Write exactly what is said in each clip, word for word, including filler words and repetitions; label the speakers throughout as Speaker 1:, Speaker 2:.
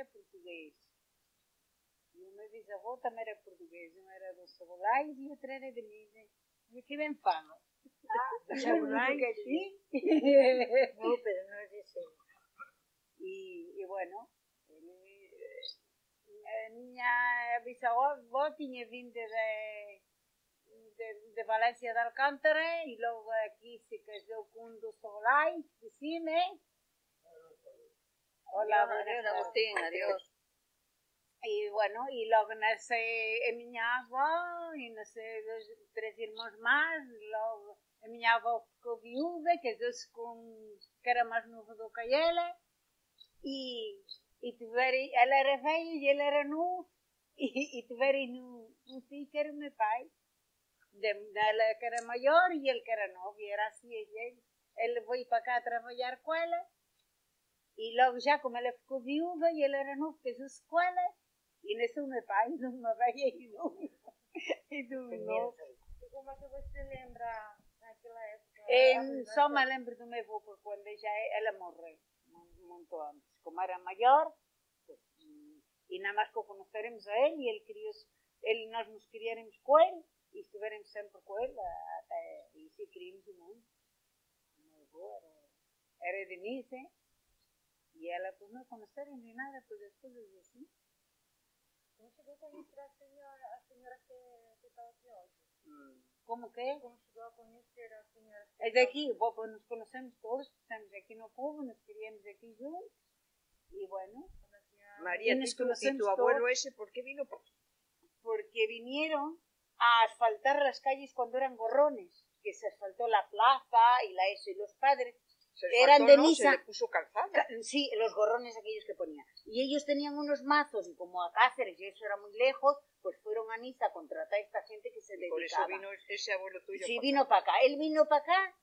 Speaker 1: era português. E o meu bisavô também era português. Um era dos Sabolais e outro era de Nisa. E aqui bem fama.
Speaker 2: Dos Sabolais?
Speaker 1: Sí.
Speaker 2: No, pero no es de ese.
Speaker 1: Y, y bueno, ele, a minha bisavó tinha vindo de, de, de Valência de Alcântara e logo aqui se casou com um dos Sabolais de cima.
Speaker 3: Hola, adiós, Agustín, adiós.
Speaker 1: Y bueno, y luego nace a minha avó e nace dos, três irmãos mais. Logo a minha avó ficou viúva, casou-se com que era mais novo do que ela. E, e tiveram, ela era velha e ele era novo. E, e tiveram um, um filho que era o meu pai. De, ela que era maior e ele que era novo. E era assim, ele, ele veio para cá trabalhar com ela. E logo já, como ela ficou viúva e ele era novo, casou-se com ela. E nasceu o meu pai, de uma velha e de um e de um novo.
Speaker 4: E como é que você lembra naquela época?
Speaker 1: Eh, só me lembro do meu avô, porque quando já ela morreu, muito antes. Como era maior, pues, e nada mais que o conheceremos a ele, e ele queria, ele, nós nos criáramos com ele, e estivermos sempre com ele, até, e se queríamos o mundo. O meu avô era, era de Nice, e ela, pues não conheceram nem nada, pues as coisas assim.
Speaker 4: Como chegou a conhecer a senhora, a senhora que, que está aqui hoje?
Speaker 1: Hum. Como que?
Speaker 4: Como chegou a conhecer a senhora?
Speaker 1: É daqui, bom, pues nos conhecemos todos, estamos aqui no povo, nos criamos aqui juntos, e bueno.
Speaker 3: María, ¿y tu, ¿y tu abuelo ese por qué vino?
Speaker 1: Porque vinieron a asfaltar las calles cuando eran gorrones, que se asfaltó la plaza y la eso, y los padres
Speaker 3: Se
Speaker 1: eran de
Speaker 3: ¿no?
Speaker 1: Niza.
Speaker 3: Se le puso calzada.
Speaker 1: Sí, los gorrones aquellos que ponían. Y ellos tenían unos mazos, y como a Cáceres y eso era muy lejos, pues fueron a Niza a contratar a esta gente que se dedicaba.
Speaker 3: Por eso vino ese abuelo tuyo.
Speaker 1: Sí, vino para acá. Él vino para acá,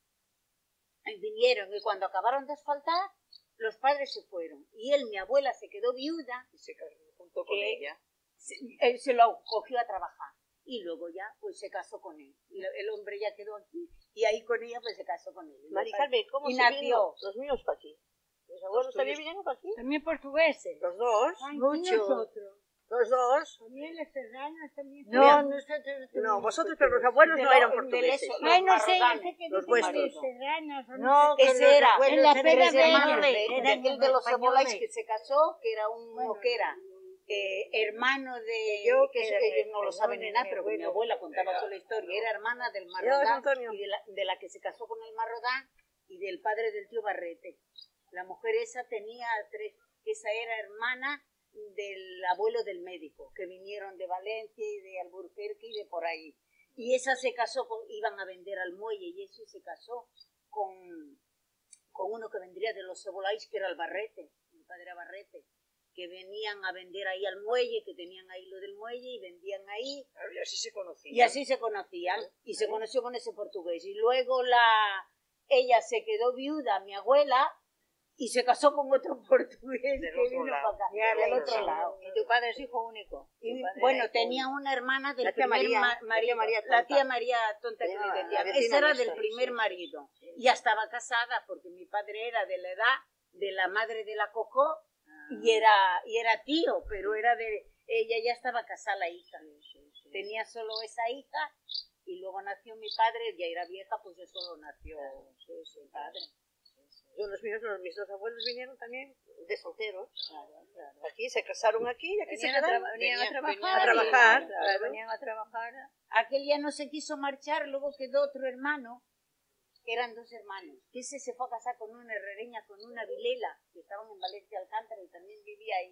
Speaker 1: y vinieron, y cuando acabaron de asfaltar, los padres se fueron. Y él, mi abuela, se quedó viuda.
Speaker 3: Y se casó junto con ella.
Speaker 1: Se, él se lo cogió a trabajar. Y luego ya, pues se casó con él. El hombre ya quedó aquí, y ahí con ella, pues se casó con él.
Speaker 5: Mari Carmen, ¿cómo
Speaker 1: y
Speaker 5: se
Speaker 1: nació.
Speaker 5: vino los míos para aquí? ¿Los abuelos
Speaker 3: Los
Speaker 5: también
Speaker 3: tuyos.
Speaker 5: vinieron para aquí?
Speaker 2: También portugueses.
Speaker 5: Los dos.
Speaker 2: Ay,
Speaker 5: mucho.
Speaker 2: nosotros.
Speaker 5: Los dos.
Speaker 2: También las serranas también.
Speaker 5: No,
Speaker 2: nosotros.
Speaker 5: No, vosotros, pero los abuelos no eran portugueses.
Speaker 2: Ay, no sé, no sé qué
Speaker 5: los
Speaker 2: dicen
Speaker 5: vuestros.
Speaker 2: de serranas. o
Speaker 5: No,
Speaker 2: sé.
Speaker 1: ese era.
Speaker 2: En la pera
Speaker 1: de hermano
Speaker 2: de
Speaker 1: de,
Speaker 2: ellos.
Speaker 1: de aquel de los
Speaker 2: Españoles.
Speaker 1: Sabolais que se casó, que era un
Speaker 2: Bueno,
Speaker 1: moquera. Eh, hermano de
Speaker 5: Yo,
Speaker 1: que
Speaker 5: que
Speaker 1: eso
Speaker 5: era
Speaker 1: ellos
Speaker 5: mi-
Speaker 1: no lo
Speaker 5: mi
Speaker 1: saben ni
Speaker 5: abuelo,
Speaker 1: nada,
Speaker 5: mi
Speaker 1: pero que mi
Speaker 5: abuelo.
Speaker 1: abuela contaba toda la historia. Era hermana del
Speaker 5: Yo,
Speaker 1: Marrodán
Speaker 5: Antonio.
Speaker 1: y de la, de la que se casó con el Marrodán y del padre del tío Barrete. La mujer esa tenía tres, esa era hermana del abuelo del médico, que vinieron de Valencia y de Alburquerque y de por ahí. Y esa se casó, con, iban a vender al muelle, y eso se casó con, con uno que vendría de los Sabolais, que era el Barrete, mi padre era Barrete, que venían a vender ahí al muelle, que tenían ahí lo del muelle y vendían ahí.
Speaker 3: Y así se conocían.
Speaker 1: Y así se conocían, y se conoció con ese portugués. Y luego la ella se quedó viuda, mi abuela, y se casó con otro portugués
Speaker 3: Del
Speaker 1: que
Speaker 3: otro
Speaker 1: vino
Speaker 3: lado.
Speaker 1: para acá,
Speaker 3: Ya,
Speaker 1: del
Speaker 3: del
Speaker 1: otro
Speaker 3: otro
Speaker 1: lado.
Speaker 3: Y tu padre es hijo único.
Speaker 1: Y,
Speaker 3: Tu padre
Speaker 1: bueno,
Speaker 3: era hijo
Speaker 1: tenía
Speaker 3: único.
Speaker 1: una hermana del
Speaker 5: La tía
Speaker 1: primer
Speaker 5: María,
Speaker 1: ma-
Speaker 5: la tía
Speaker 1: marido,
Speaker 5: María
Speaker 1: la
Speaker 5: tonta.
Speaker 1: tía María tonta que
Speaker 5: La-
Speaker 1: le
Speaker 5: la
Speaker 1: decían.
Speaker 5: vecina
Speaker 1: Esa era del
Speaker 5: nuestra,
Speaker 1: primer
Speaker 5: sí.
Speaker 1: marido. Ya estaba casada porque mi padre era de la edad de la madre de la Cocó y era y era tío, pero era de ella ya estaba casada la hija. Tenía solo esa hija y luego nació mi padre, ya era vieja, pues ya solo nació mi padre.
Speaker 5: Yo, los míos, los, mis dos abuelos vinieron también de solteros.
Speaker 1: Claro, claro.
Speaker 5: Aquí se casaron aquí y aquí se
Speaker 3: Venían a,
Speaker 5: quedaron.
Speaker 3: tra- venían a
Speaker 1: Venían-
Speaker 3: trabajar.
Speaker 1: venían
Speaker 5: a trabajar,
Speaker 3: y-
Speaker 5: claro.
Speaker 3: Venían a trabajar.
Speaker 1: Aquel ya no se quiso marchar, luego quedó otro hermano, que eran dos hermanos, que ese se fue a casar con una herrereña, con una Vilela, que estaban en Valencia Alcántara y también vivía ahí,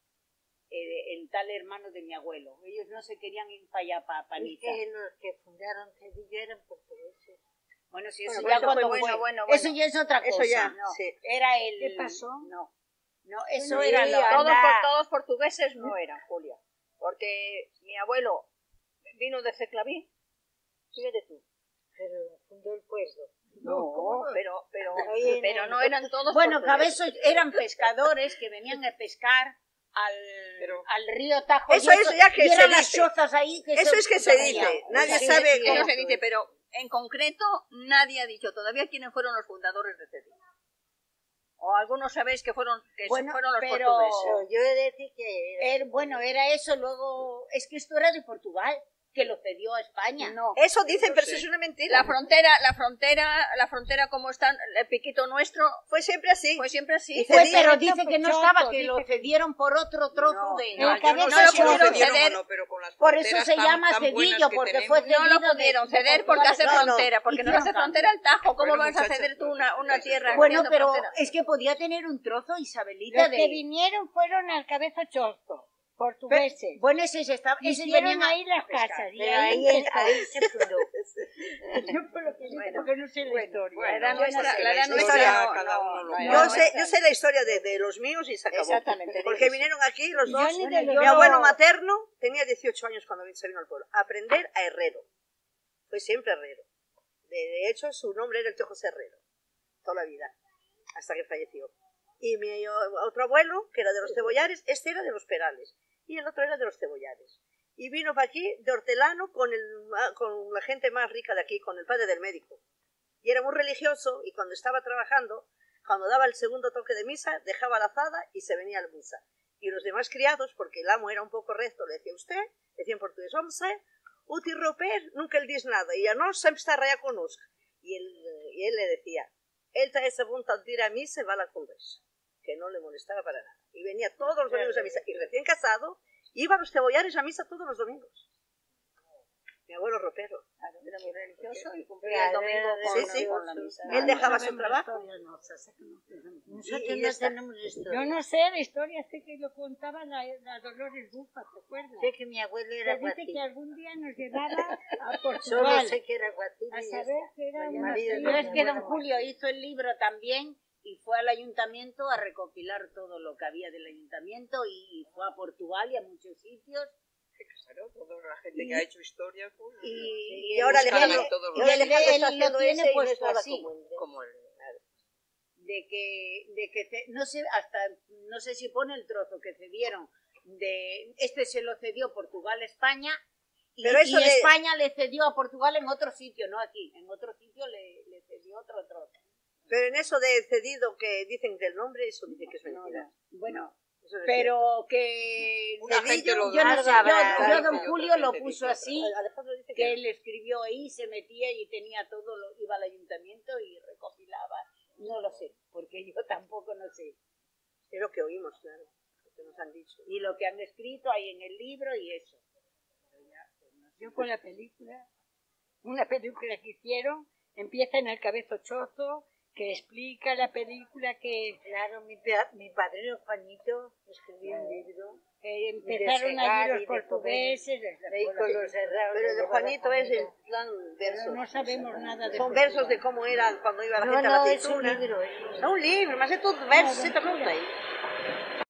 Speaker 1: eh, el tal hermano de mi abuelo. Ellos no se querían ir para allá, para
Speaker 2: Es
Speaker 1: Panita.
Speaker 2: que los que fundaron Sevilla eran portugueses.
Speaker 1: Bueno, sí, eso
Speaker 5: Bueno,
Speaker 1: ya
Speaker 5: eso
Speaker 1: cuando
Speaker 5: fue
Speaker 1: fue.
Speaker 3: bueno, bueno, bueno.
Speaker 1: Eso ya es otra cosa.
Speaker 5: Eso ya,
Speaker 1: no.
Speaker 5: sí.
Speaker 1: Era el...
Speaker 2: ¿Qué pasó?
Speaker 1: No, no, eso
Speaker 2: Bueno,
Speaker 1: era...
Speaker 2: sí,
Speaker 1: lo-
Speaker 2: anda.
Speaker 3: Todos, por- todos portugueses no eran, Julia. Porque mi abuelo vino de Ceclaví. Fíjate tú.
Speaker 2: Pero fundó el pueblo.
Speaker 3: No, pero, pero,
Speaker 2: Ahí en
Speaker 3: pero
Speaker 2: el-
Speaker 3: no eran todos
Speaker 1: Bueno,
Speaker 3: portugueses.
Speaker 1: Cabezo eran pescadores que venían a pescar al,
Speaker 3: Pero-
Speaker 1: al río Tajo.
Speaker 5: Eso
Speaker 1: y
Speaker 5: es ya que
Speaker 1: y eran
Speaker 5: se
Speaker 1: las
Speaker 5: dice.
Speaker 1: chozas ahí que
Speaker 5: Eso es que se
Speaker 1: ponían.
Speaker 5: dice. Nadie
Speaker 3: Sí,
Speaker 5: sabe
Speaker 3: sí,
Speaker 5: cómo
Speaker 3: eso se
Speaker 5: fue.
Speaker 3: dice, pero en concreto nadie ha dicho todavía quiénes fueron los fundadores de Cedillo. O algunos sabéis que fueron, que
Speaker 1: Bueno,
Speaker 3: fueron los
Speaker 1: pero-
Speaker 3: portugueses.
Speaker 2: Pero yo he de decir que...
Speaker 1: Er- bueno, era eso, luego... Es que esto era de Portugal, que lo cedió a España.
Speaker 3: No.
Speaker 5: Eso dicen,
Speaker 6: No
Speaker 5: pero
Speaker 6: sé.
Speaker 5: eso es una mentira.
Speaker 3: La frontera, la frontera, la frontera como está, el piquito nuestro,
Speaker 5: Fue siempre así.
Speaker 3: fue siempre así.
Speaker 5: Y
Speaker 1: Fue,
Speaker 5: cedí-
Speaker 1: pero
Speaker 2: esto
Speaker 1: dice que no
Speaker 2: Choco,
Speaker 1: estaba, que
Speaker 2: dice
Speaker 1: lo
Speaker 2: que-
Speaker 1: cedieron por otro trozo
Speaker 3: No,
Speaker 1: de...
Speaker 6: No,
Speaker 2: El
Speaker 6: yo no
Speaker 2: cabeza
Speaker 6: sé si lo
Speaker 3: pudieron
Speaker 6: cedieron
Speaker 3: ceder.
Speaker 6: o no, pero con las
Speaker 1: Por eso
Speaker 6: fronteras
Speaker 1: se
Speaker 6: tan-
Speaker 1: llama
Speaker 6: tan buenas
Speaker 1: cedillo,
Speaker 6: que
Speaker 1: porque
Speaker 6: tenemos.
Speaker 1: fue
Speaker 3: No
Speaker 1: cedido
Speaker 3: lo
Speaker 1: de-
Speaker 3: pudieron
Speaker 1: de
Speaker 3: ceder porque
Speaker 1: Portugal.
Speaker 3: hace
Speaker 5: No, no.
Speaker 3: frontera, porque no
Speaker 1: Hicieron
Speaker 3: hace
Speaker 1: cambio.
Speaker 3: frontera el Tajo. ¿Cómo
Speaker 6: Bueno,
Speaker 3: vas a
Speaker 6: muchacha,
Speaker 3: ceder tú una, una tierra?
Speaker 1: Bueno,
Speaker 3: haciendo
Speaker 1: pero
Speaker 3: frontera?
Speaker 1: es que podía tener un trozo, Isabelita,
Speaker 2: Los que
Speaker 1: de...
Speaker 2: vinieron fueron al cabeza chosto, portugueses.
Speaker 1: Bueno, ese se estaba... ese
Speaker 2: Hicieron
Speaker 1: venían a-
Speaker 2: ahí las
Speaker 1: pescar.
Speaker 2: casas. Y Pero ahí, ahí, empezó. ahí se fundó.
Speaker 1: Yo por lo que digo,
Speaker 3: Bueno,
Speaker 1: porque no sé la
Speaker 3: bueno,
Speaker 1: historia.
Speaker 3: bueno,
Speaker 6: La
Speaker 3: yo no
Speaker 6: nuestra-
Speaker 3: sé,
Speaker 6: la
Speaker 3: la
Speaker 6: historia
Speaker 3: nuestra no,
Speaker 6: cada
Speaker 3: no,
Speaker 6: uno lo
Speaker 3: no,
Speaker 6: que-
Speaker 3: no,
Speaker 5: Yo
Speaker 3: no,
Speaker 5: sé,
Speaker 3: no.
Speaker 5: yo sé la historia de, de los míos y se acabó.
Speaker 3: Exactamente, de
Speaker 5: Porque
Speaker 3: ellos.
Speaker 5: vinieron aquí los
Speaker 2: Yo
Speaker 5: dos.
Speaker 2: ni de los-
Speaker 5: Mi abuelo materno tenía dieciocho años cuando se vino al pueblo. A aprender a herrero. Fue siempre herrero. De, de hecho, su nombre era el tío José Herrero. Toda la vida. Hasta que falleció. Y mi o- otro abuelo, que era de los Cebollares, este era de los Perales. Y el otro era de los Cebollares. Y vino para aquí de hortelano con, el, con la gente más rica de aquí, con el padre del médico. Y era muy religioso y cuando estaba trabajando, cuando daba el segundo toque de misa, dejaba la azada y se venía a la misa. Y los demás criados, porque el amo era un poco recto, le decía usted, decía en portugués, hombre, uti roper, nunca él dice nada, y a no siempre está raya con nos. Y él, y él le decía, él trae esa voluntad de ir a misa y va a la conversa, que no le molestaba para nada. Y venía todos los domingos a misa, y recién casado, iba a los Cebollares a misa todos los domingos. Mi abuelo ropero.
Speaker 3: Claro, era muy religioso y cumplía el
Speaker 2: Claro,
Speaker 3: domingo
Speaker 2: era
Speaker 3: con,
Speaker 5: Sí, sí.
Speaker 3: con la misa.
Speaker 5: Él dejaba su trabajo.
Speaker 2: Nosotros
Speaker 5: Y- y ya
Speaker 2: no
Speaker 5: está.
Speaker 2: tenemos
Speaker 4: Yo
Speaker 2: historia.
Speaker 4: no sé, la historia sé que lo contaba la, la Dolores Bufa, ¿te acuerdas?
Speaker 2: Sé que mi abuelo era
Speaker 4: Que dice que
Speaker 2: guatí.
Speaker 4: algún día nos llevaba a
Speaker 2: Solo
Speaker 4: Portugal
Speaker 2: sé que era guatí.
Speaker 4: a
Speaker 2: y ya
Speaker 4: saber
Speaker 2: está.
Speaker 4: que era
Speaker 2: Mi
Speaker 4: una
Speaker 2: marido
Speaker 1: Pero es
Speaker 2: no
Speaker 1: que
Speaker 2: me
Speaker 1: don
Speaker 2: acuerdo.
Speaker 1: Julio hizo el libro también y fue al ayuntamiento a recopilar todo lo que había del ayuntamiento y fue a Portugal y a muchos sitios.
Speaker 6: Claro, toda la gente que ha hecho historia, pues,
Speaker 5: Y, y ahora
Speaker 6: buscando
Speaker 5: Alejandro,
Speaker 6: todos
Speaker 5: y
Speaker 6: los-
Speaker 5: ahora Alejandro
Speaker 1: Él
Speaker 5: está
Speaker 1: lo
Speaker 5: haciendo
Speaker 1: tiene
Speaker 5: ese y no es
Speaker 1: puesto
Speaker 5: nada
Speaker 1: así.
Speaker 5: como él.
Speaker 6: como el...
Speaker 1: De que, de que ce- no sé, hasta, no sé si pone el trozo que cedieron de, este se lo cedió Portugal a España y,
Speaker 5: Pero eso
Speaker 1: y
Speaker 5: de-
Speaker 1: España le cedió a Portugal en otro sitio, no aquí, en otro sitio le, le cedió otro trozo.
Speaker 5: Pero en eso de cedido que dicen del nombre, eso dicen que es
Speaker 1: No,
Speaker 5: mentira.
Speaker 1: no. Bueno,
Speaker 5: Eso no es
Speaker 1: pero que
Speaker 6: Una gente lo
Speaker 1: yo no sé,
Speaker 2: Algo habrá,
Speaker 1: yo, yo
Speaker 6: algo
Speaker 1: don
Speaker 6: que
Speaker 1: Julio
Speaker 6: otra
Speaker 1: lo
Speaker 6: gente
Speaker 1: puso
Speaker 6: dice
Speaker 1: así,
Speaker 5: cierto. Alejandro dice
Speaker 1: que
Speaker 5: que
Speaker 1: él escribió ahí, se metía y tenía todo, lo, iba al ayuntamiento y recopilaba. No lo sé, porque yo tampoco no sé.
Speaker 5: es lo que oímos, claro, lo que nos han dicho.
Speaker 1: Y lo que han escrito ahí en el libro y eso. Pero ya, pues, no sé.
Speaker 4: Yo con la película, una película que hicieron, empieza en el cabezo chozo, que explica la película que
Speaker 2: Claro, mi, pa- mi padrino Juanito escribió un libro.
Speaker 4: eh, empezaron
Speaker 2: segar
Speaker 4: allí
Speaker 2: y
Speaker 4: los
Speaker 2: de
Speaker 4: portugueses.
Speaker 2: De ahí con los cerrados.
Speaker 5: Pero el de
Speaker 2: llevaba
Speaker 5: Juanito es
Speaker 2: comida.
Speaker 5: en plan
Speaker 4: Pero
Speaker 5: versos.
Speaker 4: no sabemos nada de
Speaker 5: Son
Speaker 4: Portugal.
Speaker 5: versos de cómo era cuando iba la
Speaker 2: No,
Speaker 5: gente a la
Speaker 2: no, es un
Speaker 5: aceituna.
Speaker 2: libro. es un
Speaker 5: É un libro, mas é tudo versos, você também não tem.